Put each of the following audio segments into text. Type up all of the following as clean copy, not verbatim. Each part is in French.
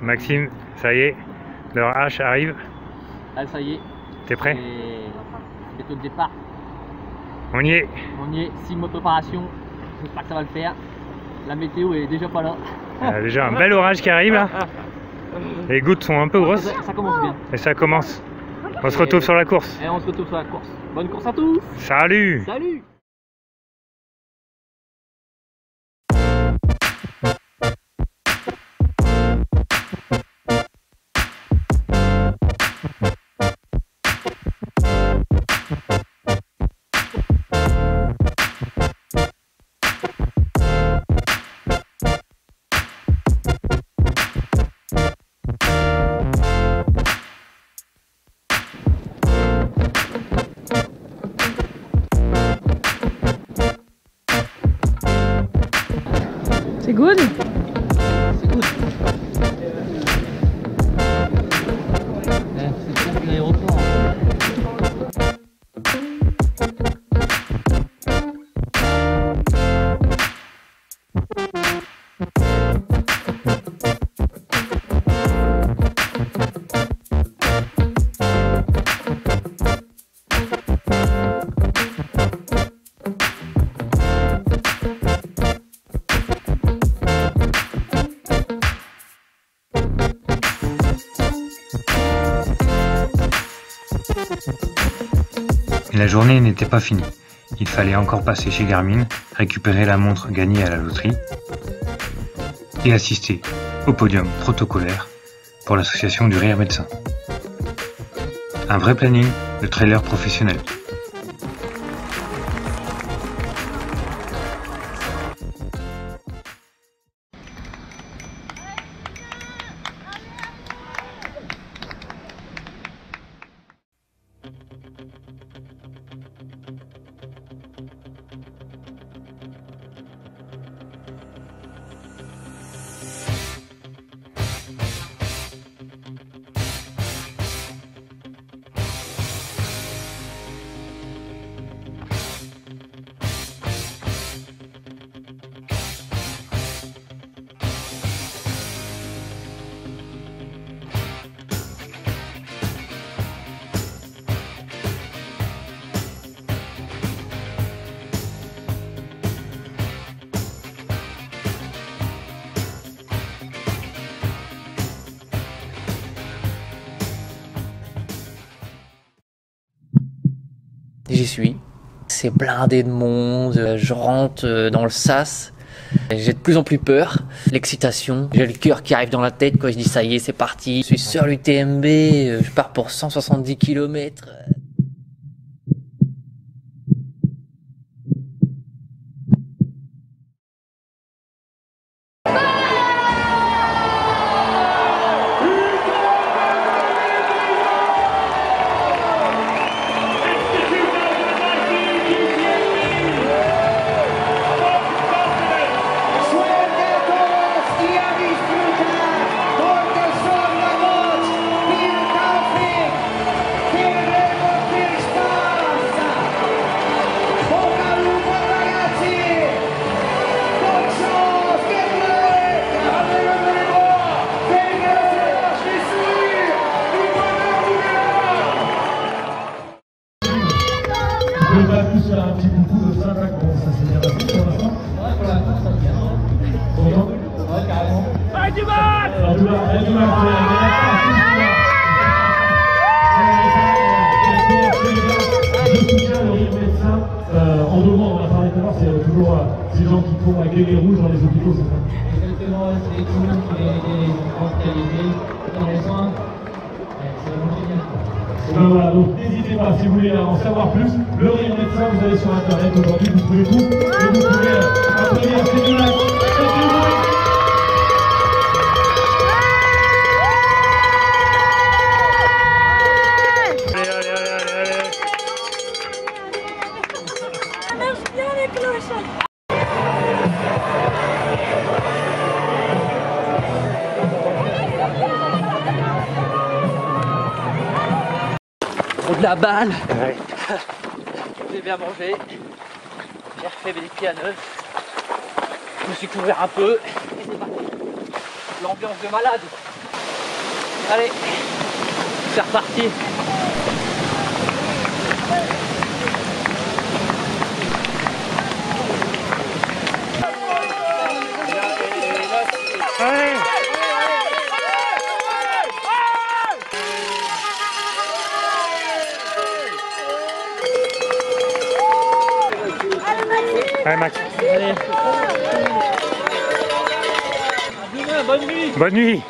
Maxime, ça y est, leur H arrive. Ah, ça y est. T'es prêt? C'est au départ. On y est. On y est, 6 mois de préparation. J'espère que ça va le faire. La météo est déjà pas là. Il y a déjà un bel orage qui arrive là. Les gouttes sont un peu grosses. Ça commence bien. Et ça commence. On se retrouve sur la course. Et on se retrouve sur la course. Bonne course à tous. Salut! Salut! C'est good? C'est good. C'est bien l'aéroport. Mais la journée n'était pas finie. Il fallait encore passer chez Garmin, récupérer la montre gagnée à la loterie et assister au podium protocolaire pour l'association du Rire Médecin. Un vrai planning de trailer professionnel. J'y suis. C'est blindé de monde. Je rentre dans le sas. J'ai de plus en plus peur. L'excitation. J'ai le cœur qui arrive dans la tête. Quoi. Je dis ça y est, c'est parti. Je suis sur l'UTMB. Je pars pour 170 km. Je vais plus faire un petit coucou de ça, là, comment ça s'est bien passé pour l'instant? Ouais, pour l'instant, ça se bien. Content? Ouais, carrément. Allez, du match! Allez, du match! Je soutiens le Rire Médecin. En devant, on a parlé tout à l'heure, c'est toujours ces gens qui font avec les rouges dans les hôpitaux, c'est ça? Exactement, c'est les cliniques qui ont qualité dans les soins. C'est vraiment génial. Voilà, donc n'hésitez pas, si vous voulez en savoir plus, le Rire Médecin, vous allez sur internet aujourd'hui, vous trouvez tout, et vous pouvez applaudir ces deux-là. Allez, allez, allez, allez, allez. Ça marche bien les cloches. De la balle. Ouais. J'ai bien mangé. J'ai refait mes pieds à neuf. Je me suis couvert un peu. Et c'est parti. L'ambiance de malade. Allez, c'est reparti. Allez! Allez Max. Allez. Bonne nuit. Bonne nuit.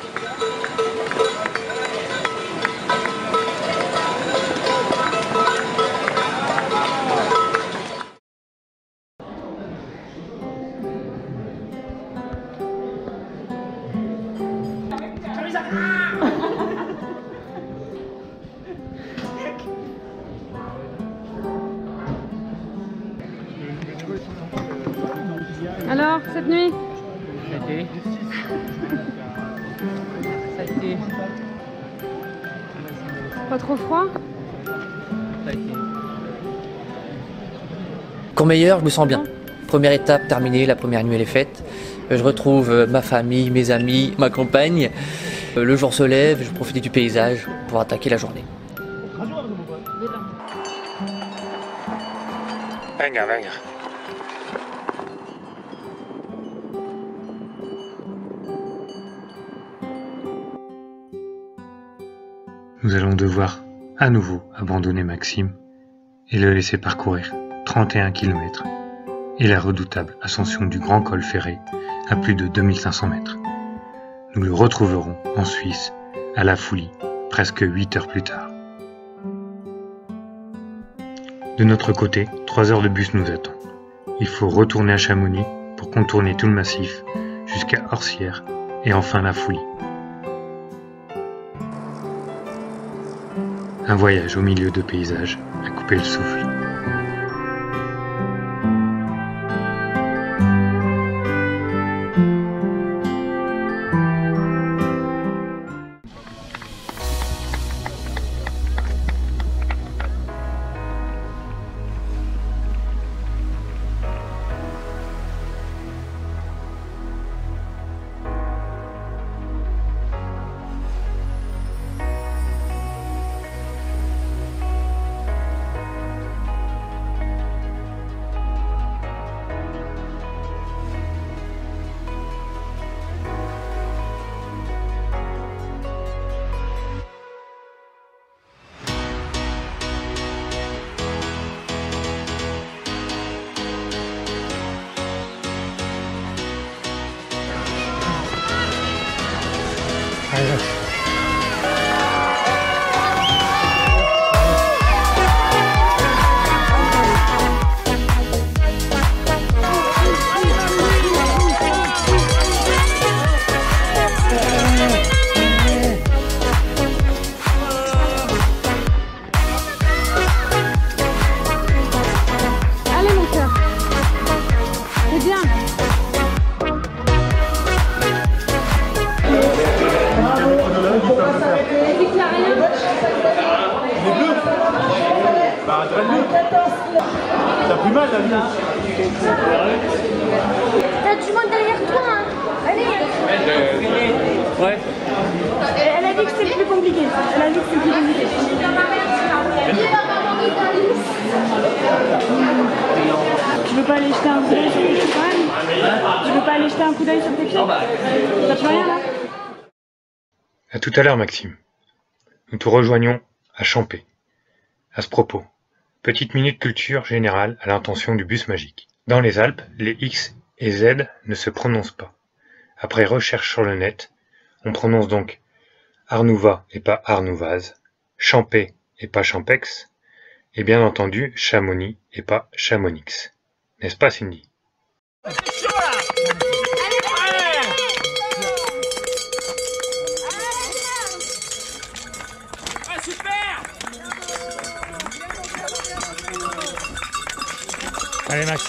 Alors, cette nuit? Ça a été. Pas trop froid? Courmayeur, je me sens bien. Première étape terminée, la première nuit elle est faite. Je retrouve ma famille, mes amis, ma compagne. Le jour se lève, je profite du paysage pour attaquer la journée. Venga, venga. Nous allons devoir à nouveau abandonner Maxime et le laisser parcourir 31 km et la redoutable ascension du Grand Col Ferré à plus de 2500 mètres. Nous le retrouverons en Suisse, à La Foulie, presque 8 heures plus tard. De notre côté, 3 heures de bus nous attendent. Il faut retourner à Chamonix pour contourner tout le massif jusqu'à Orsières et enfin La Foulie. Un voyage au milieu de paysages à couper le souffle. Allez mon cœur. C'est bien. T'as plus mal, la vie. T'as du monde derrière toi, hein. Allez. Ouais. Elle a dit que c'était plus compliqué. Elle a dit que c'était plus compliqué. Tu veux pas aller jeter un coup d'œil sur tes pieds quand même? Tu veux pas aller jeter un coup d'œil sur tes pieds? Ça te fait rien là? À tout à l'heure Maxime. Nous te rejoignons à Champé. À ce propos, petite minute culture générale à l'intention du bus magique. Dans les Alpes, les X et Z ne se prononcent pas. Après recherche sur le net, on prononce donc Arnouva et pas Arnouvaz, Champé et pas Champex, et bien entendu Chamonix et pas Chamonix. N'est-ce pas Cindy? Allez Max.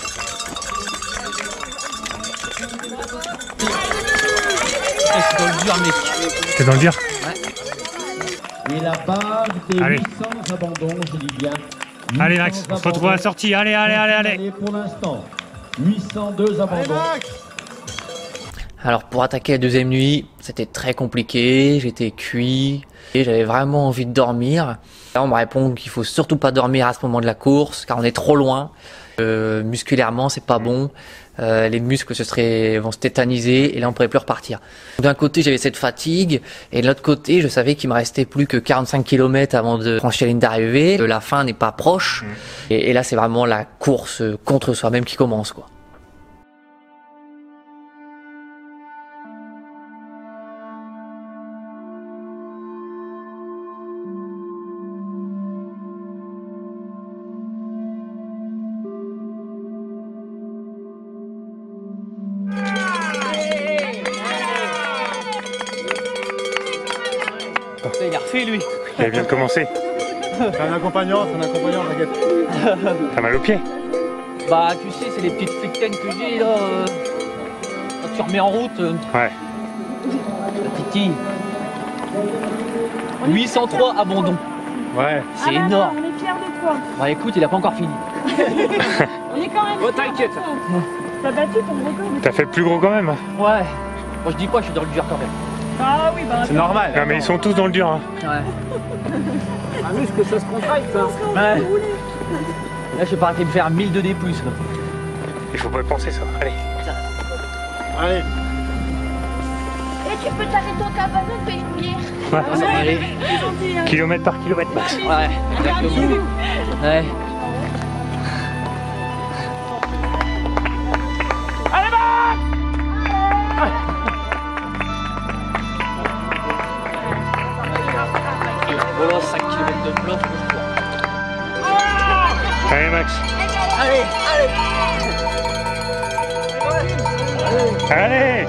C'est dans le dur mec. C'est dans le dur? Et la barre des Allez. 800 abandons, je dis bien. Allez Max, on se retrouve à la sortie. Allez, allez, allez, allez. Pour l'instant, 802 abandons. Alors pour attaquer la deuxième nuit, c'était très compliqué, j'étais cuit et j'avais vraiment envie de dormir. Là on me répond qu'il faut surtout pas dormir à ce moment de la course car on est trop loin. Musculairement c'est pas bon, les muscles vont se tétaniser et là on pourrait plus repartir. D'un côté j'avais cette fatigue et de l'autre côté je savais qu'il me restait plus que 45 km avant de franchir la ligne d'arrivée. La fin n'est pas proche et là c'est vraiment la course contre soi-même qui commence quoi. Il a refait lui. Il vient de commencer. C'est un accompagnant, t'inquiète. T'as mal aux pieds? Bah tu sais c'est les petites flictaines que j'ai là. Quand tu remets en route. Ouais. La titi. 803 abandons. Ouais. C'est énorme. On est fiers de toi. Bah écoute il a pas encore fini. On est quand même. Oh t'inquiète. T'as battu ton record. T'as fait plus gros quand même. Ouais. Moi je dis pas je suis dans le dur quand même. Ah oui, bah. C'est normal. Non mais ils sont tous dans le dur. Hein. Ouais. Un muscle ça se contracte ça. Ouais. Là je suis pas arrêté de faire 1000 de D+. Il faut pas y penser ça. Allez. Allez. Et tu peux t'arrêter ton cabanon de péchouiller. Ouais. Ça va aller. Kilomètre par kilomètre max. Ouais. Exactement. Ouais. Voilà 5 km de bloc. Allez Max. Allez, allez. Allez.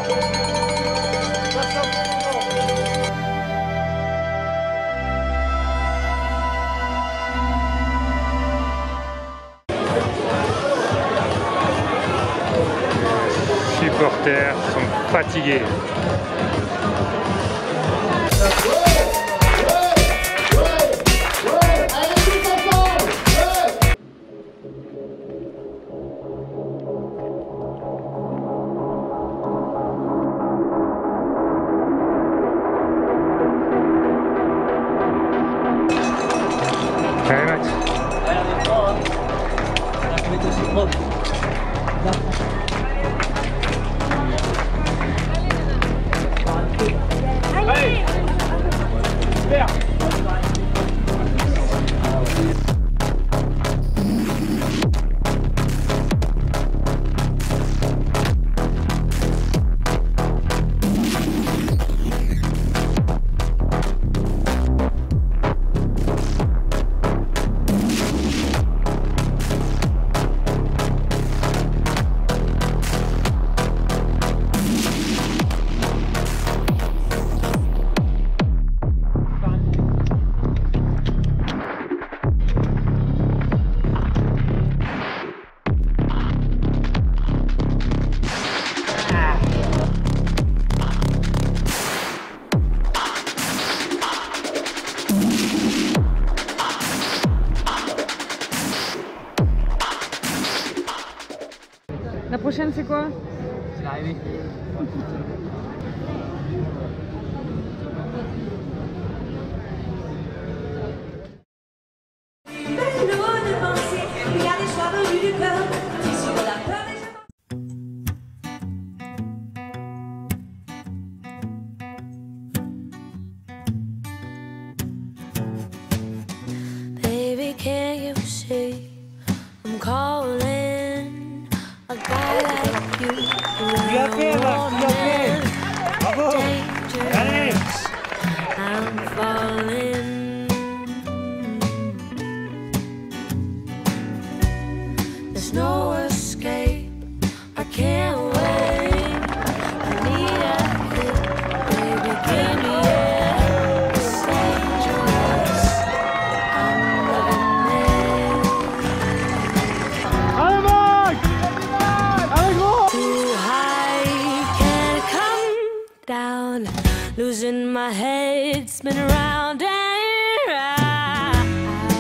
Les supporters sont fatigués. Allez Max. Allez, on est trois, hein. Là, je vais mettre aussi propre. Là. Allez. Super. La prochaine, c'est quoi? C'est l'arrivée. Baby, can't you see I'm calling a guy like you? Bravo. Allez. I'm falling. There's no escape. I can't wait. I need a hit. Baby, give me it. It's dangerous. I'm loving it. Allez Max. Allez gros. Too high, can't come down. Losing my head, spin around and round.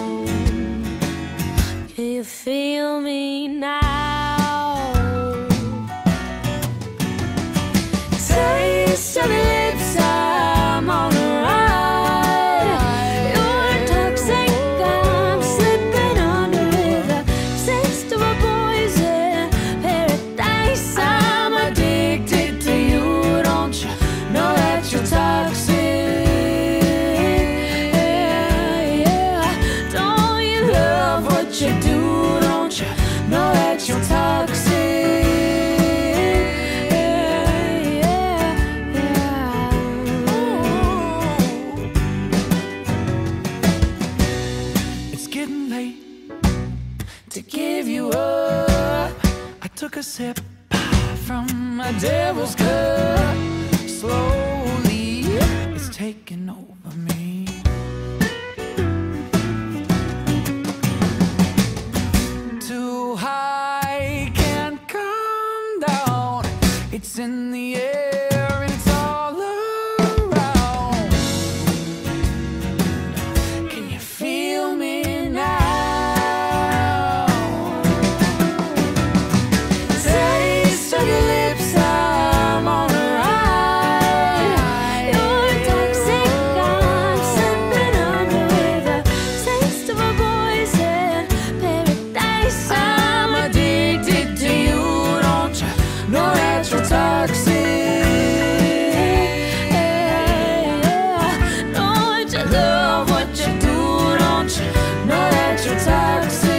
Can you feel me now? sip from a devil's cup. Slowly, it's taking over me. Too high, can't come down. It's in the air and it's all around. Can you feel me now? Taste of your lips, I'm on a ride. You're toxic, I'm slipping under with a taste of a poison paradise. I'm addicted to you, don't you know that you're toxic? Don't you love what you do? Don't you know that you're toxic?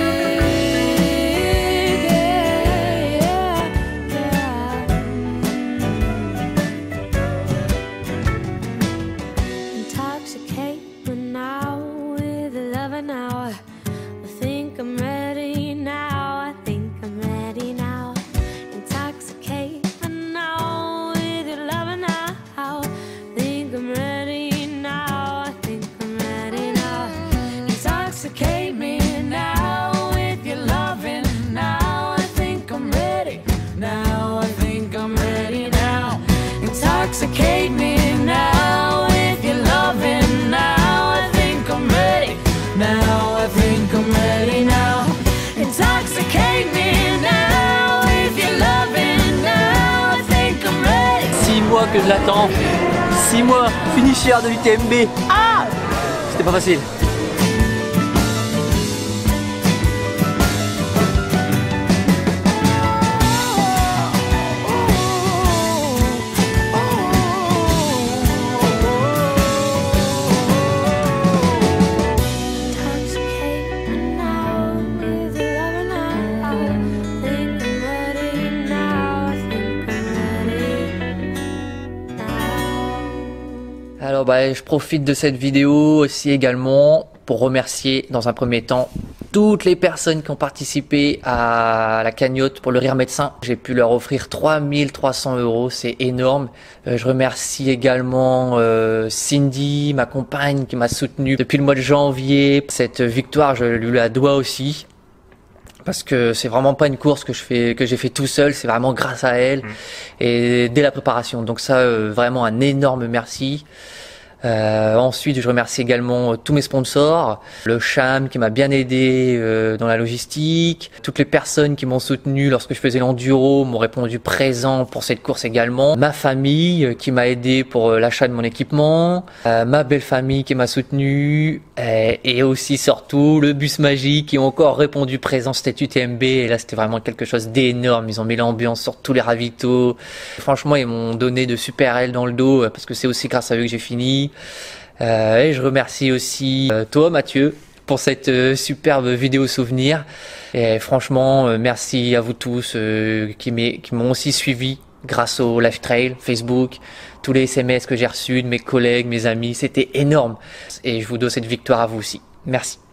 Intoxicate me now with a lover now. I think I'm ready now. I think I'm ready now. Intoxicate me now with your lover now. I think I'm ready now. I think I'm ready now. Intoxicate me now with your loving. Now I think I'm ready. Now I think I'm ready now. Intoxicate me now with your loving. Now I think I'm ready. Now I think I'm ready now. Intoxicate me now with your loving. Now I think I'm ready. 6 mois que je l'attends. 6 mois, finisher de l'UTMB. Ah! C'était pas facile. Intoxicate me now with your lover now. I think I'm ready now. I think I'm ready now. Alors je profite de cette vidéo aussi également pour remercier dans un premier temps toutes les personnes qui ont participé à la cagnotte pour le Rire Médecin. J'ai pu leur offrir 3300 €, c'est énorme. Je remercie également Cindy, ma compagne, qui m'a soutenu depuis le mois de janvier. Cette victoire, je lui la dois aussi. Parce que c'est vraiment pas une course que j'ai fait tout seul, c'est vraiment grâce à elle et dès la préparation. Donc ça, vraiment un énorme merci. Ensuite, je remercie également tous mes sponsors, le CHAM qui m'a bien aidé dans la logistique, toutes les personnes qui m'ont soutenu lorsque je faisais l'enduro m'ont répondu présent pour cette course également, ma famille qui m'a aidé pour l'achat de mon équipement, ma belle famille qui m'a soutenu et aussi surtout le bus magique qui ont encore répondu présent. C'était UTMB et là c'était vraiment quelque chose d'énorme. Ils ont mis l'ambiance sur tous les ravitaux. Franchement, ils m'ont donné de super ailes dans le dos parce que c'est aussi grâce à eux que j'ai fini. Et je remercie aussi toi Mathieu pour cette superbe vidéo souvenir et franchement merci à vous tous qui m'ont aussi suivi grâce au live trail Facebook, tous les SMS que j'ai reçus de mes collègues, mes amis, c'était énorme et je vous dois cette victoire à vous aussi. Merci.